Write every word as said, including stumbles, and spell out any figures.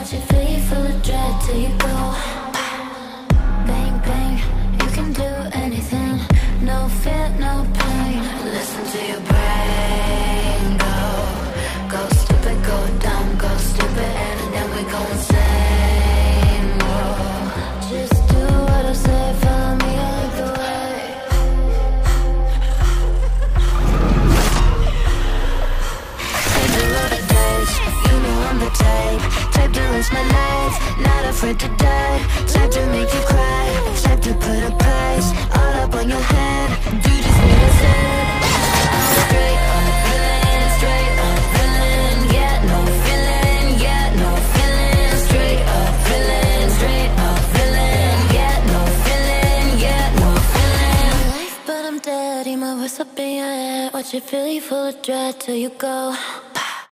watch it fill you full of dread till you go. Bang, bang, you can do anything. No fear, no pain. Listen to your brain go. Go stupid, go dumb, go stupid, and then we go insane. Whoa. Just do what I say, follow me, I like the way. Take the road of days, you know I'm the type. Type to rinse my life, not afraid to die. Type to make you cry, type to put a price all up on your head. Do just what I said. Straight up villain, straight up villain. Yeah, no feeling, yeah, no feeling. Straight up villain, straight up villain. Yeah, no feeling, yeah, no feeling. Life, but I'm dead, eat my voice up in your head. Watch it fill you full of dread till you go.